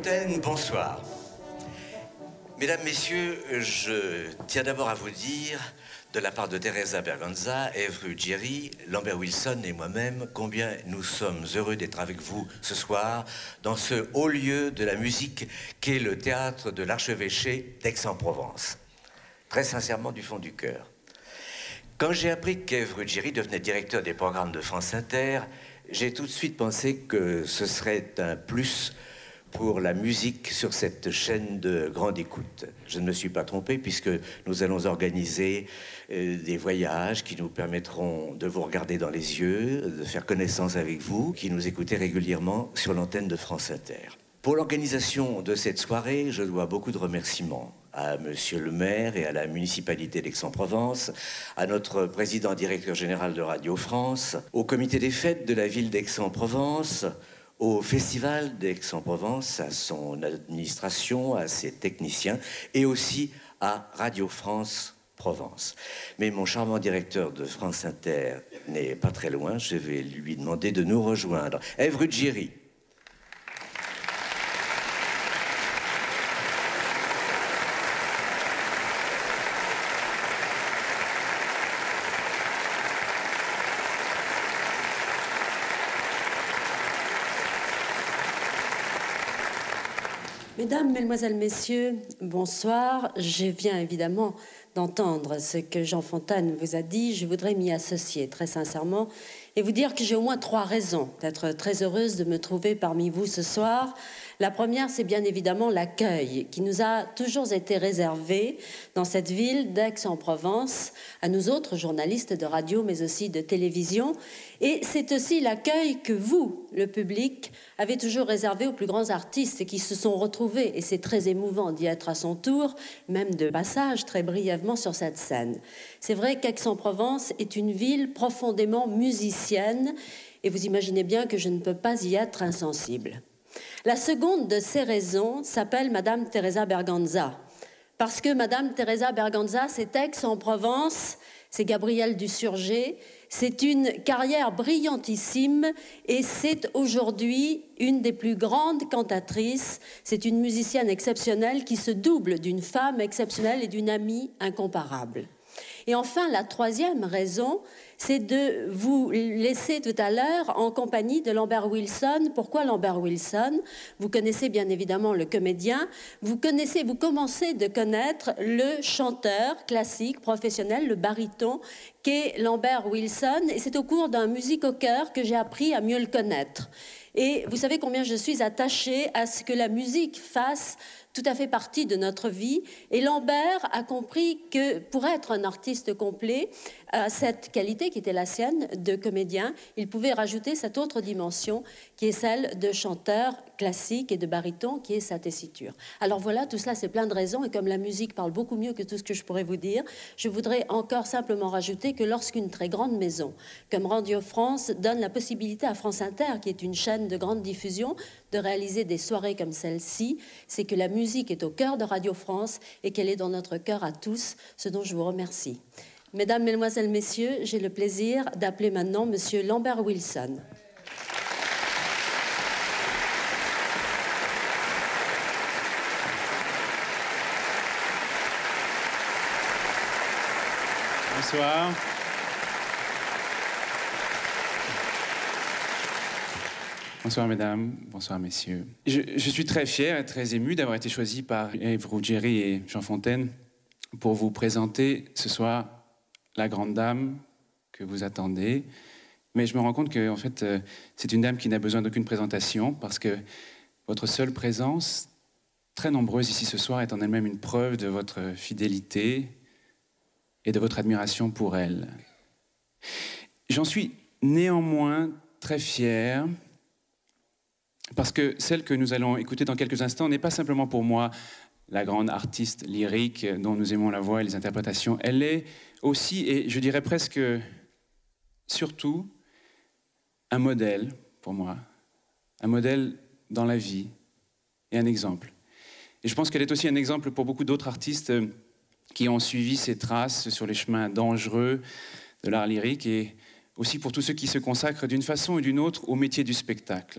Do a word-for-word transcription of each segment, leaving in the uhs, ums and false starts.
Fontaine, bonsoir. Mesdames, Messieurs, je tiens d'abord à vous dire, de la part de Teresa Berganza, Ève Ruggieri, Lambert Wilson et moi-même, combien nous sommes heureux d'être avec vous ce soir dans ce haut lieu de la musique qu'est le théâtre de l'Archevêché d'Aix-en-Provence. Très sincèrement, du fond du cœur. Quand j'ai appris qu'Ève Ruggieri devenait directeur des programmes de France Inter, j'ai tout de suite pensé que ce serait un plus pour la musique sur cette chaîne de grande écoute. Je ne me suis pas trompé puisque nous allons organiser euh, des voyages qui nous permettront de vous regarder dans les yeux, de faire connaissance avec vous, qui nous écoutez régulièrement sur l'antenne de France Inter. Pour l'organisation de cette soirée, je dois beaucoup de remerciements à Monsieur le maire et à la municipalité d'Aix-en-Provence, à notre président directeur général de Radio France, au comité des fêtes de la ville d'Aix-en-Provence, au Festival d'Aix-en-Provence, à son administration, à ses techniciens, et aussi à Radio France Provence. Mais mon charmant directeur de France Inter n'est pas très loin, je vais lui demander de nous rejoindre. Ève Ruggieri. Mesdames, Mesdemoiselles, Messieurs, bonsoir. Je viens évidemment d'entendre ce que Jean Fontaine vous a dit. Je voudrais m'y associer très sincèrement et vous dire que j'ai au moins trois raisons d'être très heureuse de me trouver parmi vous ce soir. La première, c'est bien évidemment l'accueil qui nous a toujours été réservé dans cette ville d'Aix-en-Provence, à nous autres journalistes de radio mais aussi de télévision. Et c'est aussi l'accueil que vous, le public, avez toujours réservé aux plus grands artistes qui se sont retrouvés, et c'est très émouvant d'y être à son tour, même de passage très brièvement sur cette scène. C'est vrai qu'Aix-en-Provence est une ville profondément musicienne, et vous imaginez bien que je ne peux pas y être insensible. La seconde de ces raisons s'appelle Madame Teresa Berganza, parce que Madame Teresa Berganza, c'est Aix-en-Provence, c'est Gabrielle Dusurgé, c'est une carrière brillantissime et c'est aujourd'hui une des plus grandes cantatrices. C'est une musicienne exceptionnelle qui se double d'une femme exceptionnelle et d'une amie incomparable. Et enfin, la troisième raison, c'est de vous laisser tout à l'heure en compagnie de Lambert Wilson. Pourquoi Lambert Wilson? Vous connaissez bien évidemment le comédien, vous connaissez, vous commencez de connaître le chanteur classique, professionnel, le baryton, qu'est Lambert Wilson. Et c'est au cours d'un musique au cœur que j'ai appris à mieux le connaître. Et vous savez combien je suis attachée à ce que la musique fasse tout à fait partie de notre vie. Et Lambert a compris que pour être un artiste complet, à cette qualité qui était la sienne de comédien, il pouvait rajouter cette autre dimension qui est celle de chanteur classique et de baryton, qui est sa tessiture. Alors voilà, tout cela c'est plein de raisons, et comme la musique parle beaucoup mieux que tout ce que je pourrais vous dire, je voudrais encore simplement rajouter que lorsqu'une très grande maison comme Radio France donne la possibilité à France Inter, qui est une chaîne de grande diffusion, de réaliser des soirées comme celle-ci, c'est que la musique est au cœur de Radio France et qu'elle est dans notre cœur à tous, ce dont je vous remercie. Mesdames, Mesdemoiselles, Messieurs, j'ai le plaisir d'appeler maintenant Monsieur Lambert Wilson. Bonsoir. Bonsoir mesdames, bonsoir messieurs. Je, je suis très fier et très ému d'avoir été choisi par Ève Ruggieri et Jean Fontaine pour vous présenter ce soir la grande dame que vous attendez. Mais je me rends compte que en fait, euh, c'est une dame qui n'a besoin d'aucune présentation parce que votre seule présence, très nombreuse ici ce soir, est en elle-même une preuve de votre fidélité et de votre admiration pour elle. J'en suis néanmoins très fier parce que celle que nous allons écouter dans quelques instants n'est pas simplement pour moi la grande artiste lyrique dont nous aimons la voix et les interprétations. Elle est aussi, et je dirais presque surtout, un modèle pour moi, un modèle dans la vie et un exemple. Et je pense qu'elle est aussi un exemple pour beaucoup d'autres artistes qui ont suivi ses traces sur les chemins dangereux de l'art lyrique et aussi pour tous ceux qui se consacrent d'une façon ou d'une autre au métier du spectacle.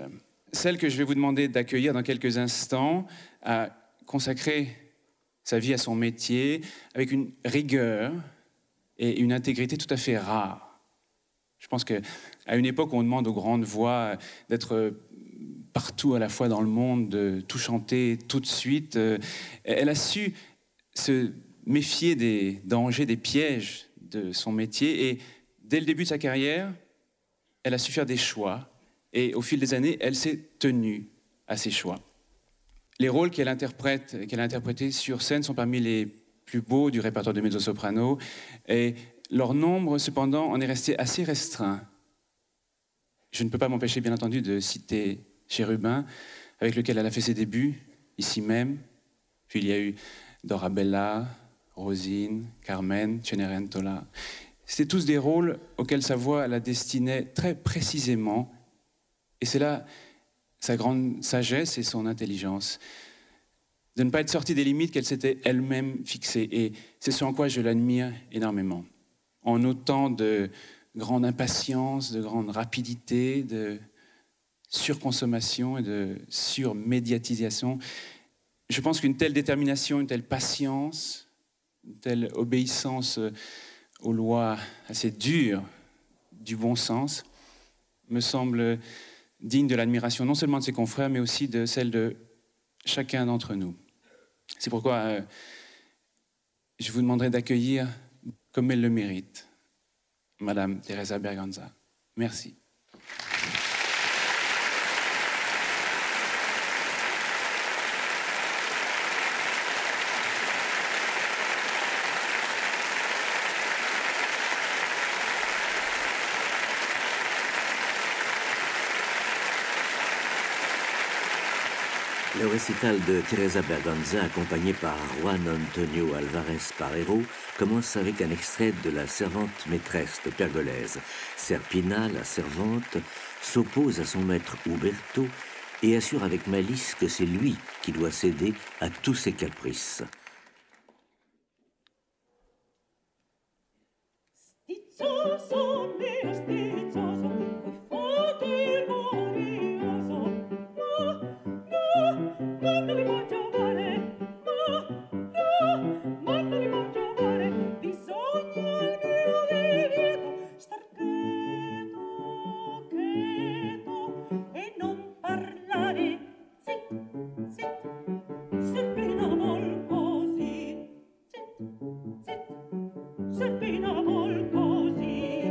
celle que je vais vous demander d'accueillir dans quelques instants a consacré sa vie à son métier avec une rigueur et une intégrité tout à fait rare. Je pense qu'à une époque où on demande aux grandes voix d'être partout à la fois dans le monde, de tout chanter tout de suite, elle a su se méfier des dangers, des pièges de son métier. Et dès le début de sa carrière, elle a su faire des choix. Et au fil des années, elle s'est tenue à ses choix. Les rôles qu'elle interprète, qu'elle a interprétés sur scène sont parmi les plus beaux du répertoire de mezzo-soprano. Et leur nombre, cependant, en est resté assez restreint. Je ne peux pas m'empêcher, bien entendu, de citer Chérubin, avec lequel elle a fait ses débuts, ici même. Puis il y a eu Dorabella, Rosine, Carmen, Cenerentola. C'était tous des rôles auxquels sa voix la destinait très précisément. Et c'est là sa grande sagesse et son intelligence, de ne pas être sortie des limites qu'elle s'était elle-même fixées. Et c'est ce en quoi je l'admire énormément. En autant de grande impatience, de grande rapidité, de surconsommation et de surmédiatisation, je pense qu'une telle détermination, une telle patience, une telle obéissance aux lois assez dures du bon sens me semble digne de l'admiration non seulement de ses confrères, mais aussi de celle de chacun d'entre nous. C'est pourquoi euh, je vous demanderai d'accueillir, comme elle le mérite, Madame Teresa Berganza. Merci. Le récital de Teresa Berganza, accompagné par Juan Antonio Alvarez Parero, commence avec un extrait de La servante maîtresse de Pergolèse. Serpina, la servante, s'oppose à son maître Uberto et assure avec malice que c'est lui qui doit céder à tous ses caprices. Stizzoso, mio stizzoso, vuoi foti morioso, ma, no, ma non mi può giovare, ma, no, ma non mi può giovare, bisogna il mio divieto star cheto, cheto, e non parlare, zit, zit, Serpina vol così, zit, zit, Serpina vol così.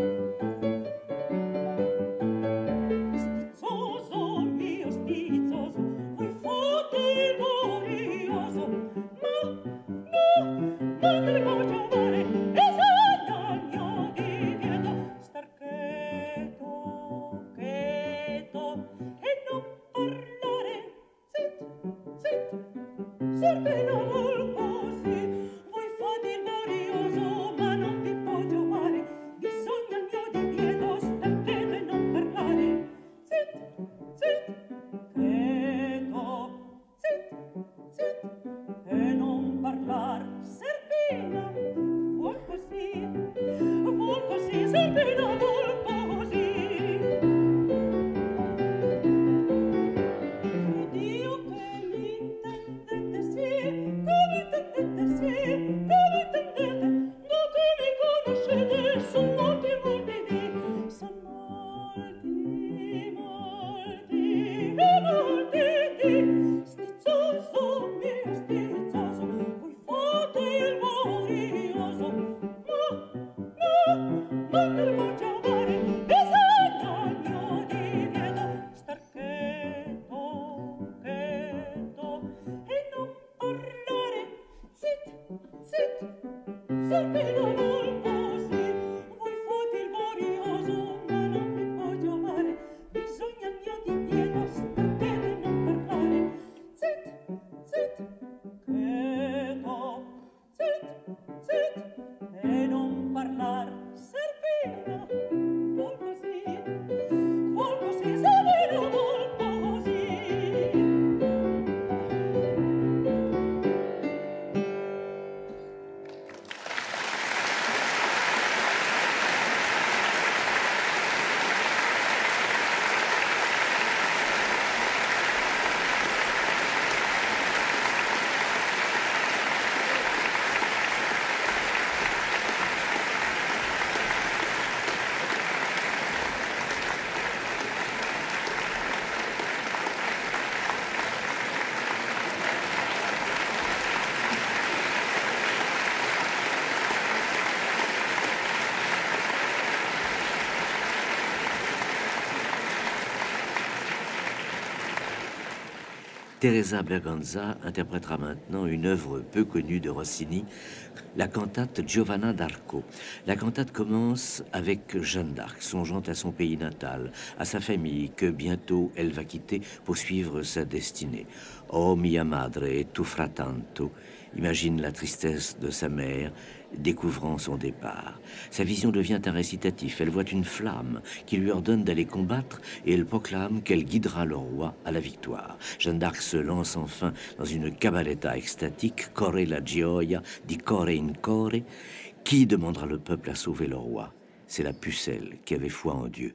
Stizzoso, mio stizzoso, vuoi fotti morioso, ma, no, ma non mi può giovare, esagna il mio divieto, star cheto, cheto, e non parlare, zit, zit, Serpina vol così, voi fate il morioso, ma non vi può giovare, bisogna il mio divieto, star cheto e non parlare, zit, zit, cheto, zit, zit, e non parlar, Serpina vuol così, vuol così, Serpina vuol così. Dio che mi intendete sì, che mi intendete sì, che mi intendete, no che mi conoscete, son molti morbidi, son molti, molti, e molti di, stizzoso, mio stizzoso, voi fate il morioso, ma, no, ma non mi può giovare, esagna il mio divieto, star cheto, cheto, e non parlare, zit, zit, Serpina vol così, voi fate il morioso, ma non mi può giovare, bisogna il mio divieto, star cheto e non parlare, zit, zit, cheto, zit, zit, e non parlar, Serpina vol così, vol così, Serpina vol così. Teresa Berganza interprétera maintenant une œuvre peu connue de Rossini, la cantate Giovanna d'Arco. La cantate commence avec Jeanne d'Arc, songeant à son pays natal, à sa famille que bientôt elle va quitter pour suivre sa destinée. Oh mia madre e tu frattanto, imagine la tristesse de sa mère découvrant son départ. Sa vision devient un récitatif. Elle voit une flamme qui lui ordonne d'aller combattre et elle proclame qu'elle guidera le roi à la victoire. Jeanne d'Arc se lance enfin dans une cabaletta extatique, Core la gioia, di core in core. Qui demandera le peuple à sauver le roi? C'est la pucelle qui avait foi en Dieu.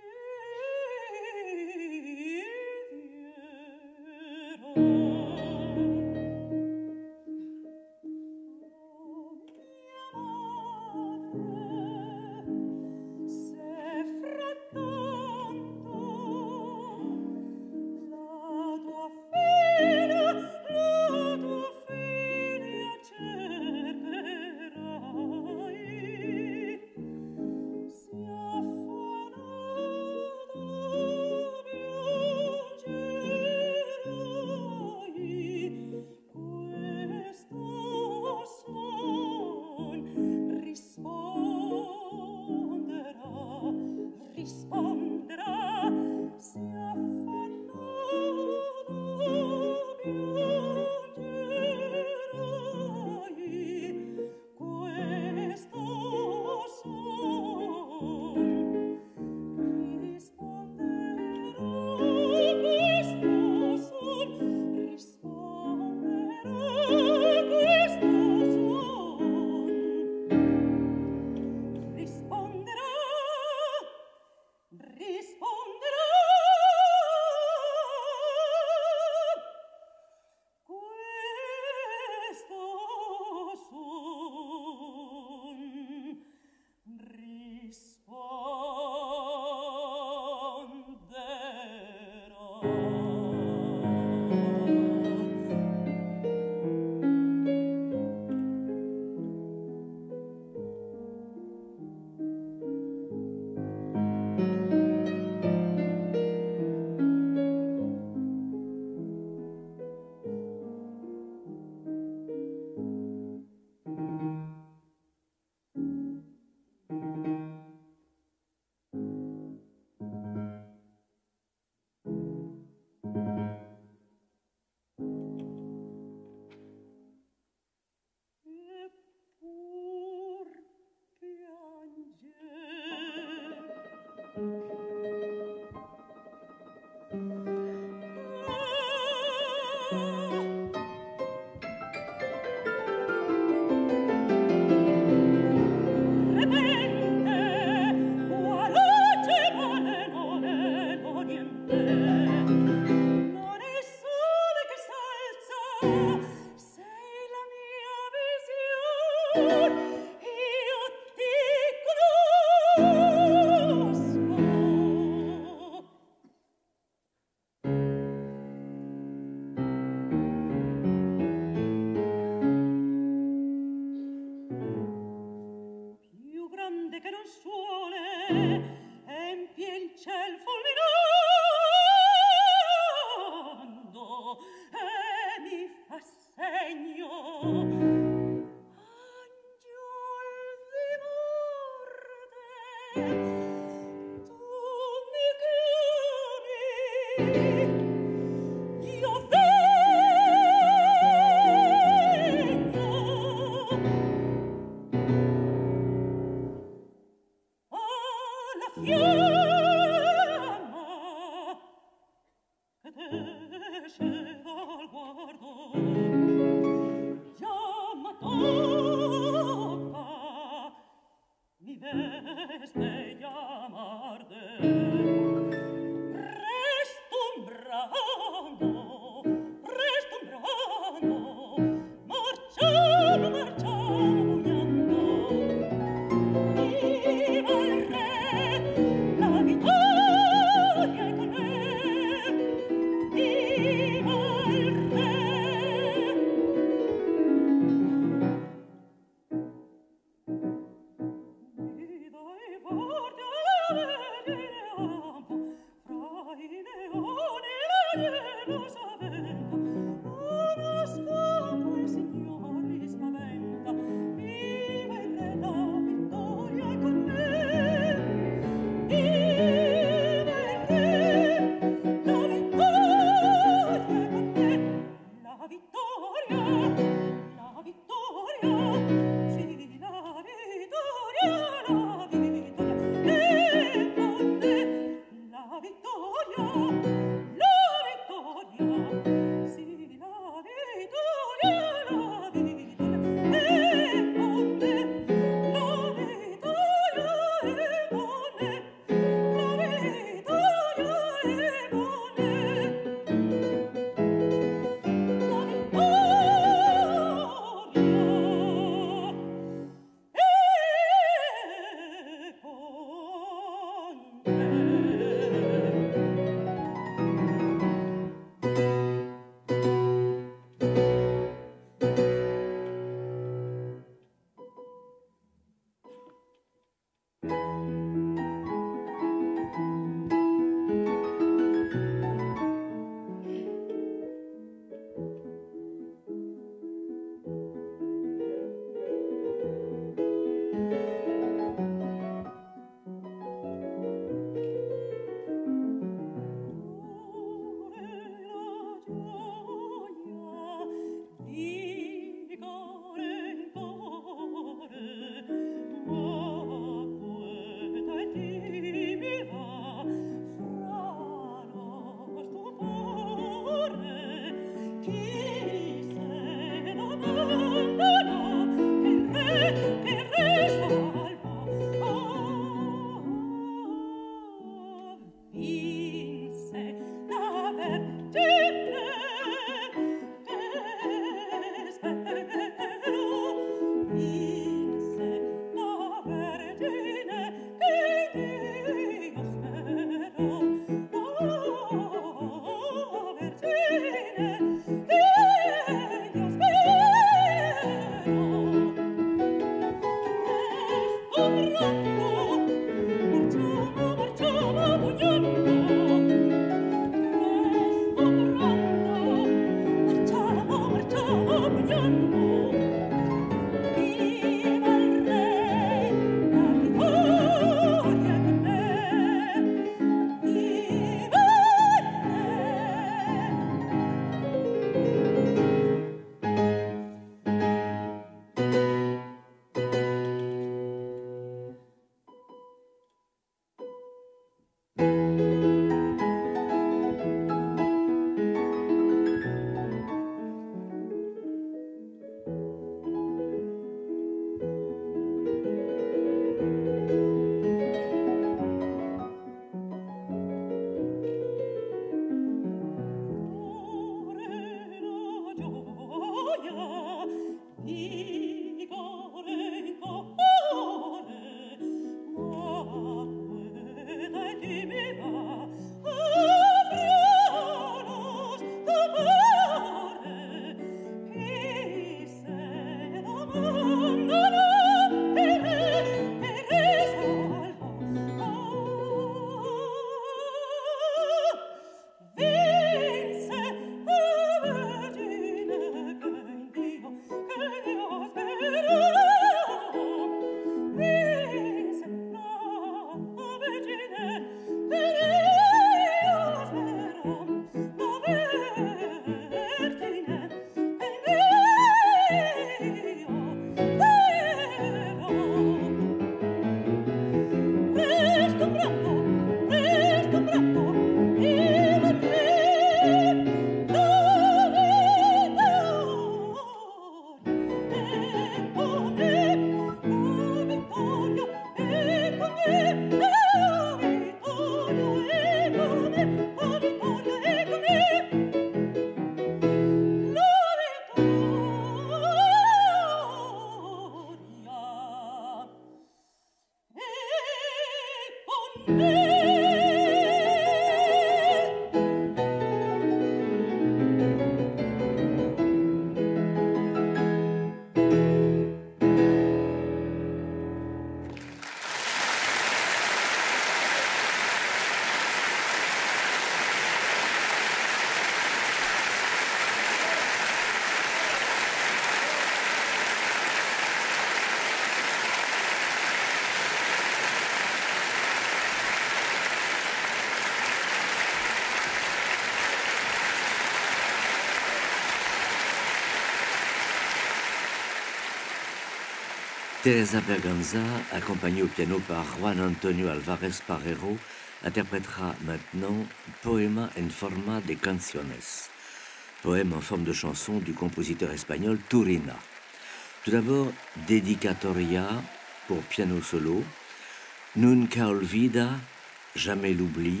Teresa Berganza, accompagnée au piano par Juan Antonio Alvarez Parrero, interprétera maintenant Poema en forma de canciones, poème en forme de chanson du compositeur espagnol Turina. Tout d'abord, Dedicatoria pour piano solo, Nunca olvida, jamais l'oubli,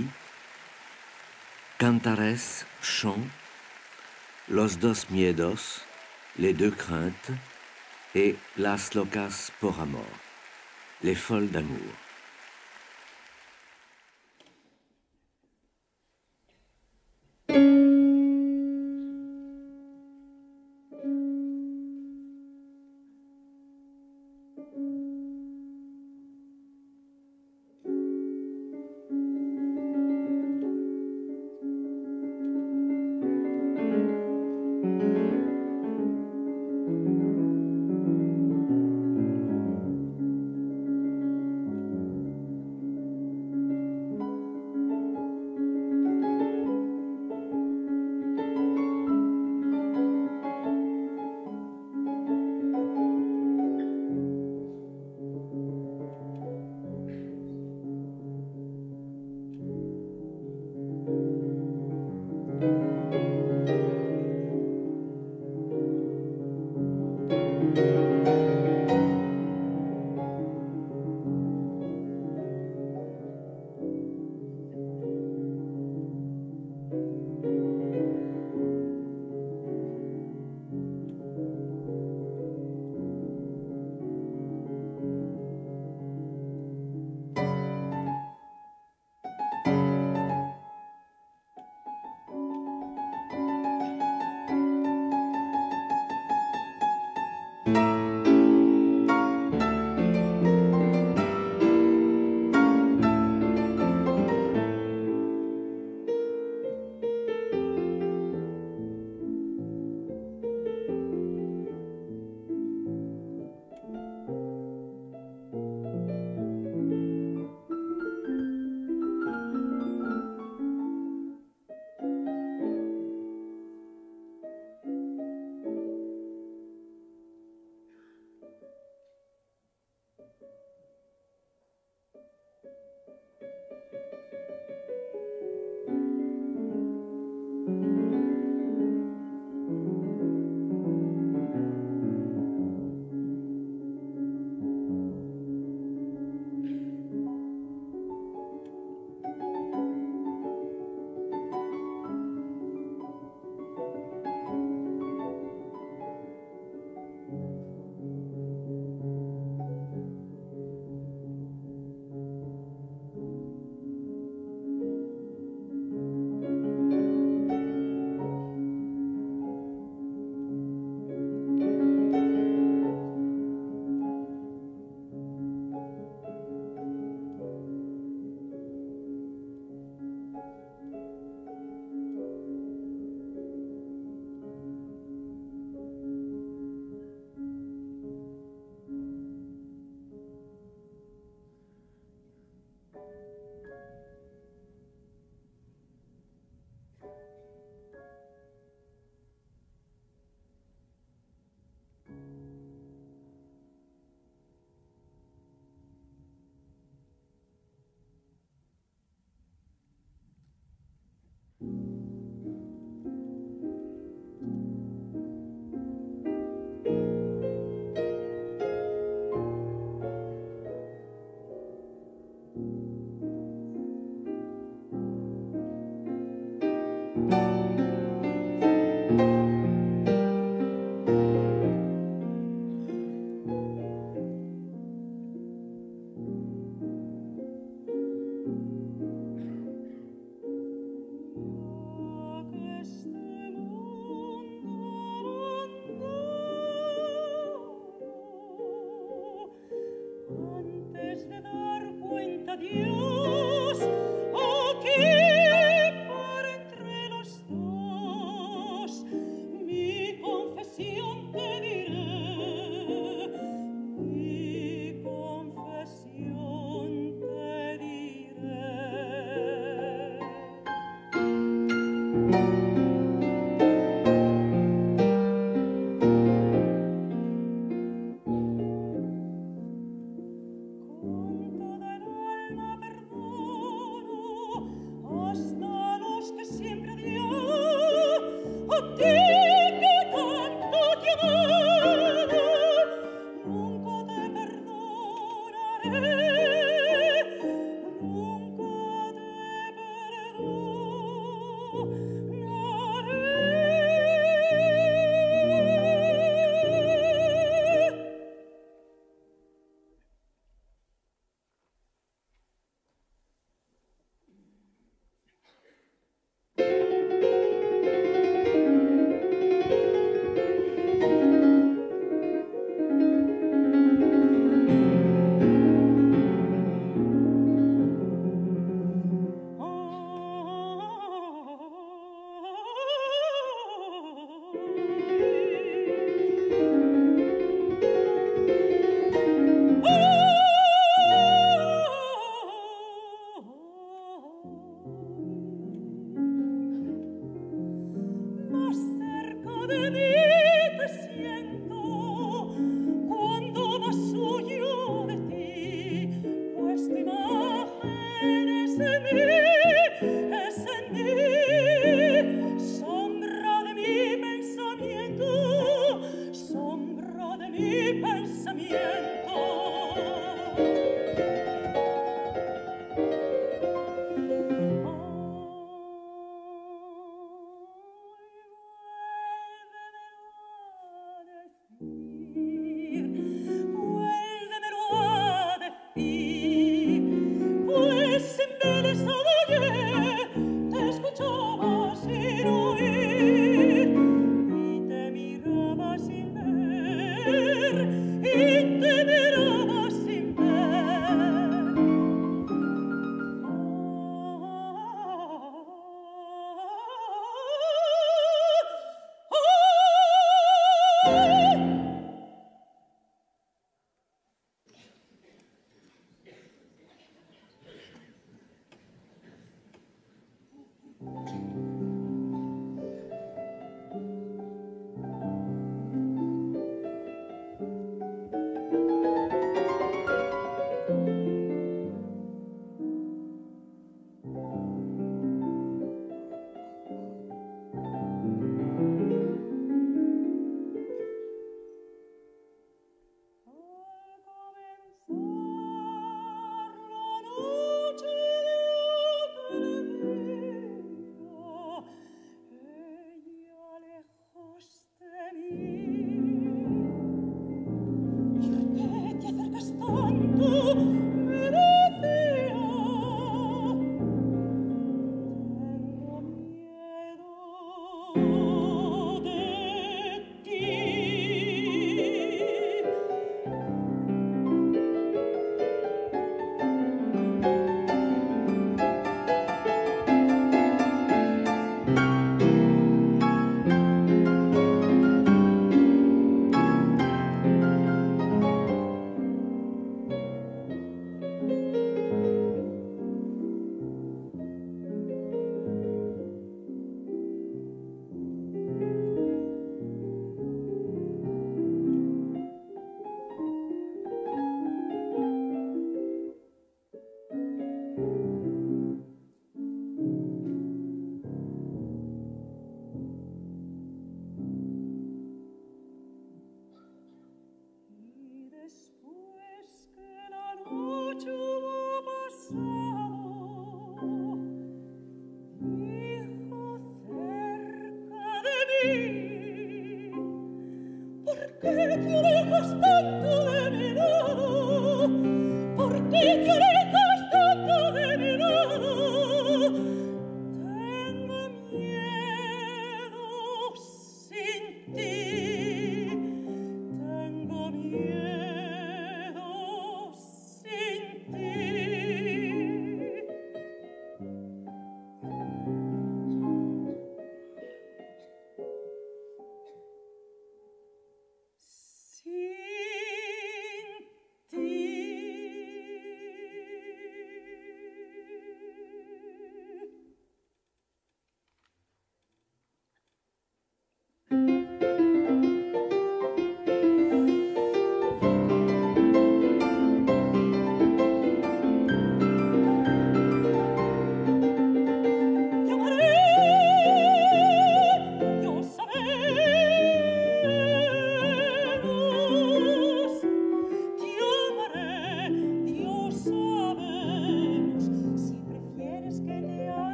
Cantares, chant, Los dos miedos, les deux craintes, et Las locas por amor, les folles d'amour.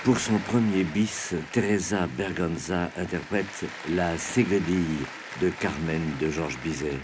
Pour son premier bis, Teresa Berganza interprète la Seguedille de Carmen de Georges Bizet.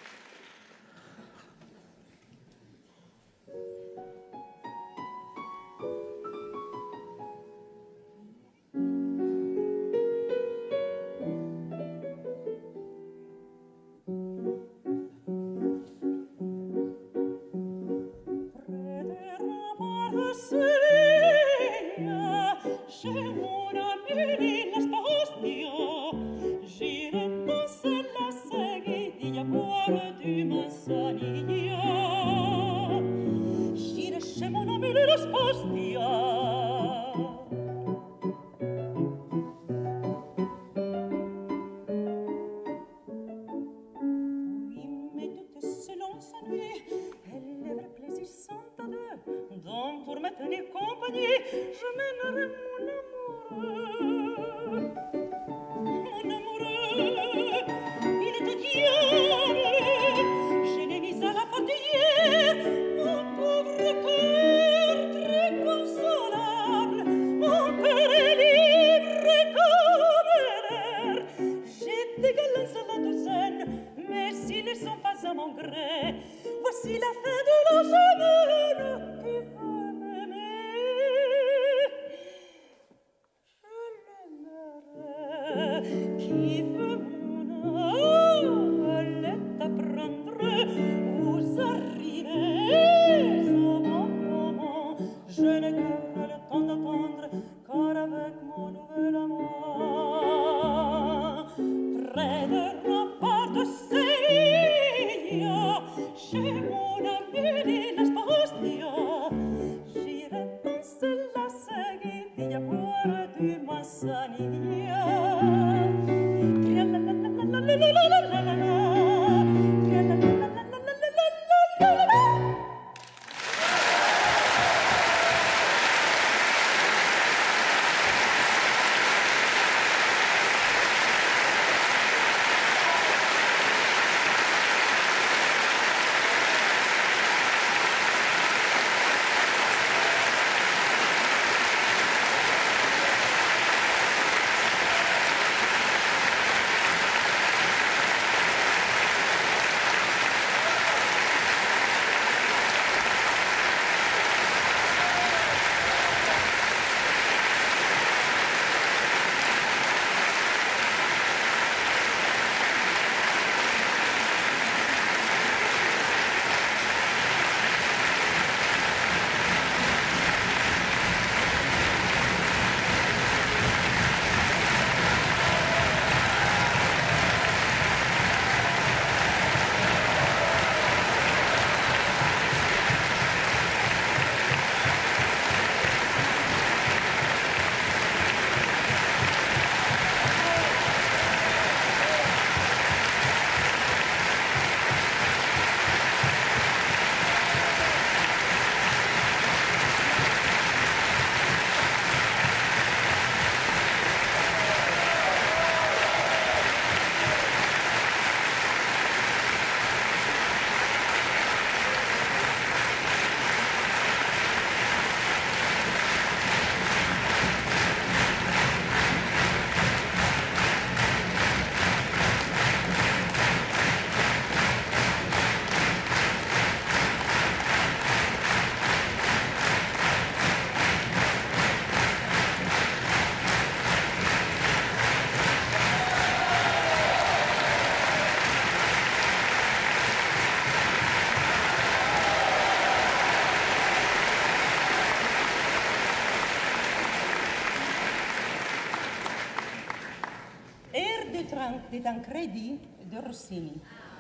di Tancredi de Rossini.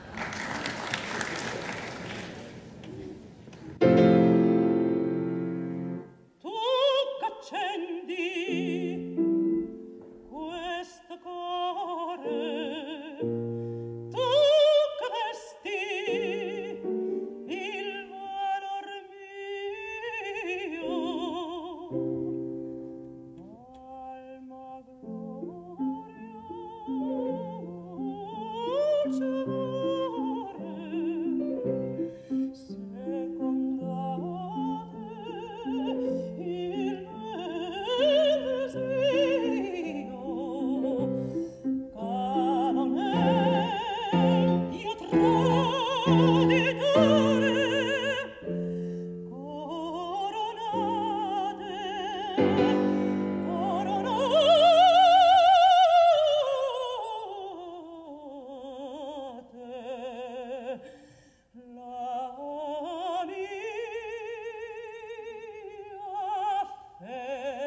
Tu accendi questo cuore, tu cresti il valor mio, alma gloria, dolce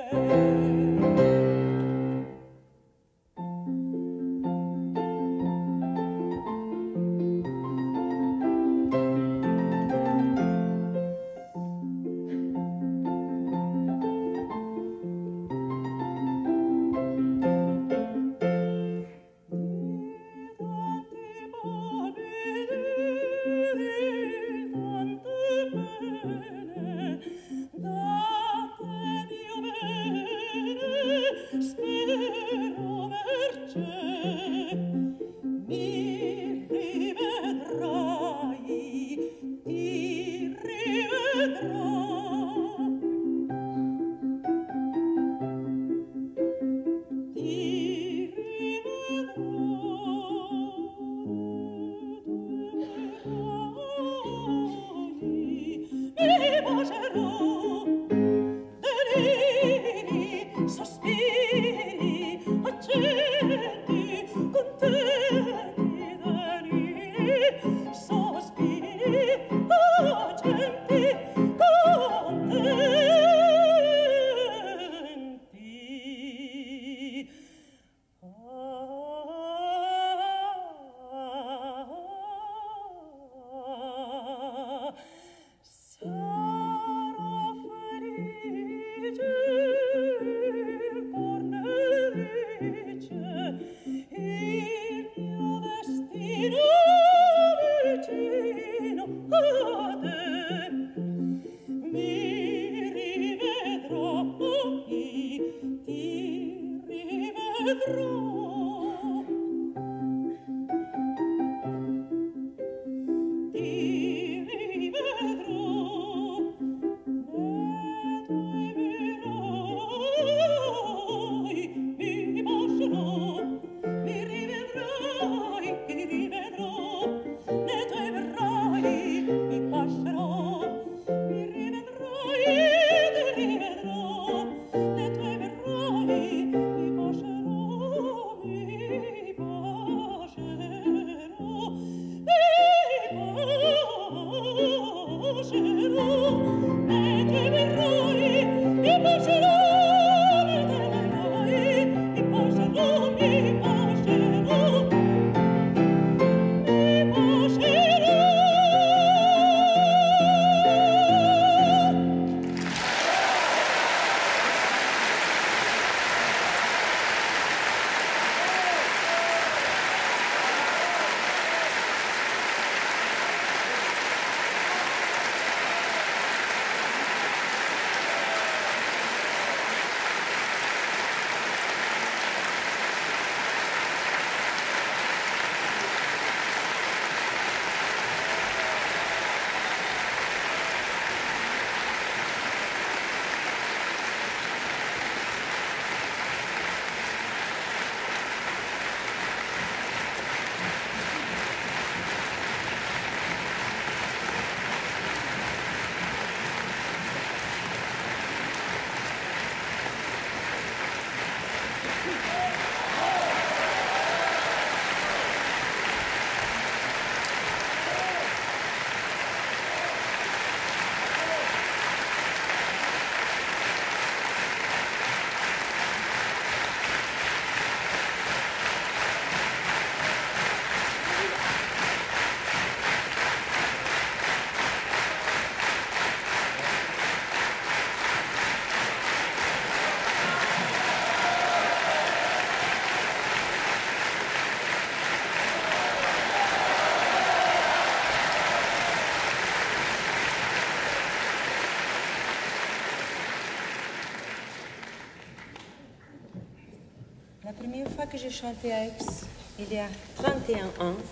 La première fois que j'ai chanté à Aix, il y a trente et un ans,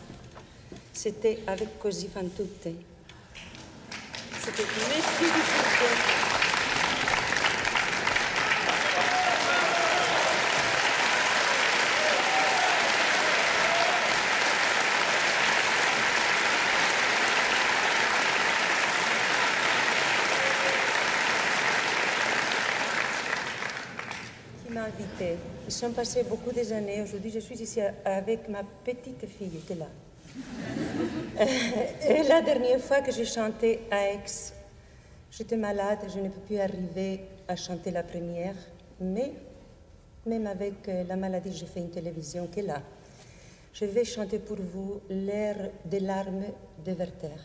c'était avec Così fan tutte. C'était Merci du succès. Invité. Ils sont passés beaucoup des années. Aujourd'hui, je suis ici avec ma petite fille qui est là. Et la dernière fois que j'ai chanté à Aix, j'étais malade, je ne peux plus arriver à chanter la première. mais même avec euh, la maladie, j'ai fait une télévision qui est là. Je vais chanter pour vous l'air des larmes de Werther.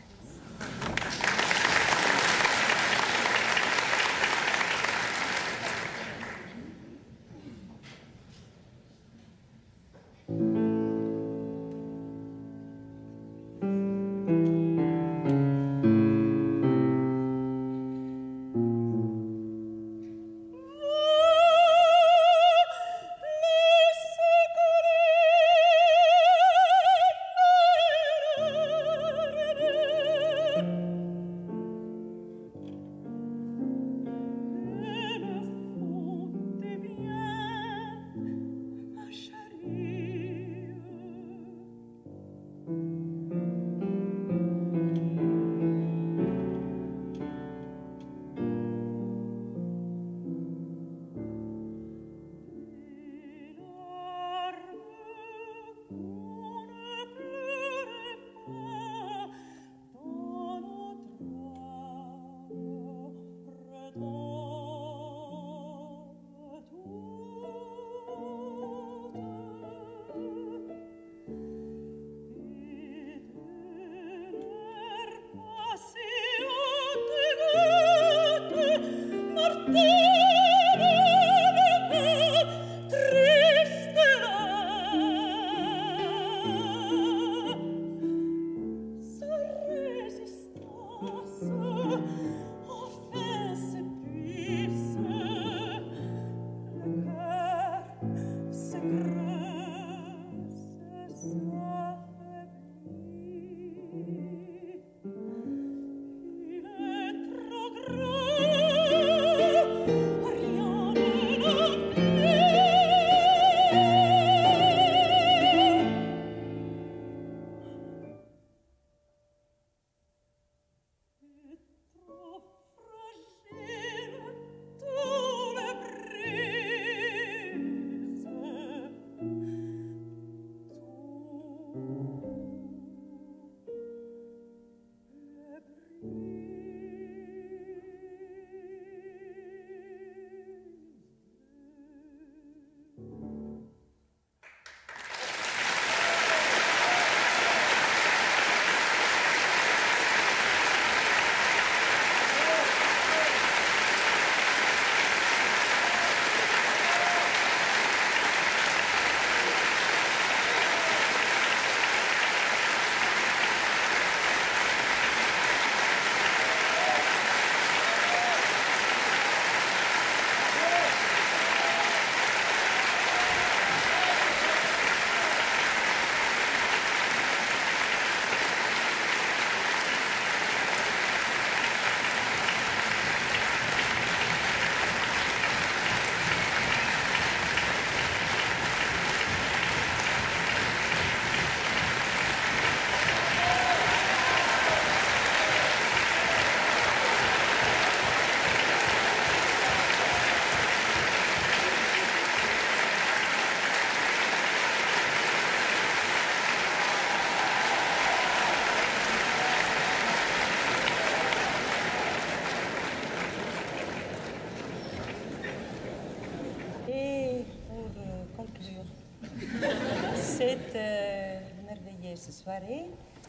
Cette euh, merveilleuse soirée,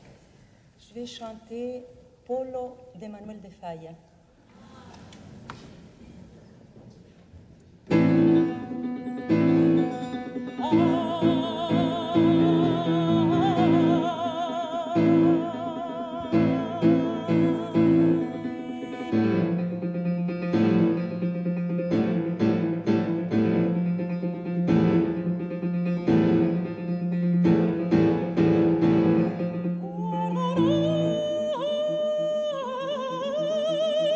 je vais chanter Polo d'Emmanuel de Falla. Oh,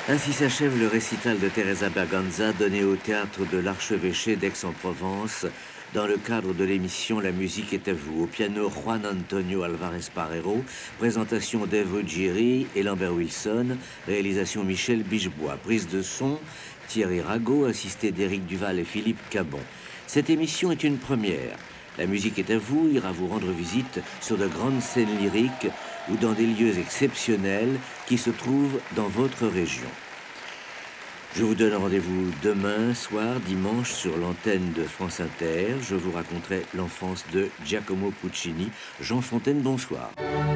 Ainsi s'achève le récital de Teresa Berganza donné au théâtre de l'Archevêché d'Aix-en-Provence dans le cadre de l'émission La musique est à vous. Au piano, Juan Antonio Alvarez Parero, présentation d'Ève Ruggieri et Lambert Wilson, réalisation Michel Bichebois, prise de son Thierry Rago, assisté d'Éric Duval et Philippe Cabon. Cette émission est une première. La musique est à vous ira vous rendre visite sur de grandes scènes lyriques ou dans des lieux exceptionnels qui se trouvent dans votre région. Je vous donne rendez-vous demain soir, dimanche, sur l'antenne de France Inter. Je vous raconterai l'enfance de Giacomo Puccini. Jean Fontaine, bonsoir.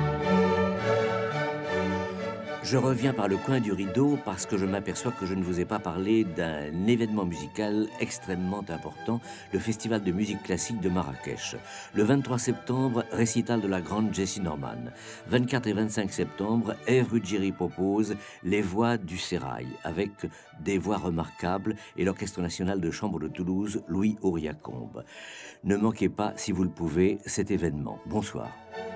Je reviens par le coin du rideau parce que je m'aperçois que je ne vous ai pas parlé d'un événement musical extrêmement important, le Festival de musique classique de Marrakech. Le vingt-trois septembre, récital de la grande Jessie Norman. vingt-quatre et vingt-cinq septembre, Ève Ruggieri propose Les Voix du Sérail, avec des voix remarquables et l'Orchestre national de chambre de Toulouse, Louis Auriacombe. Ne manquez pas, si vous le pouvez, cet événement. Bonsoir.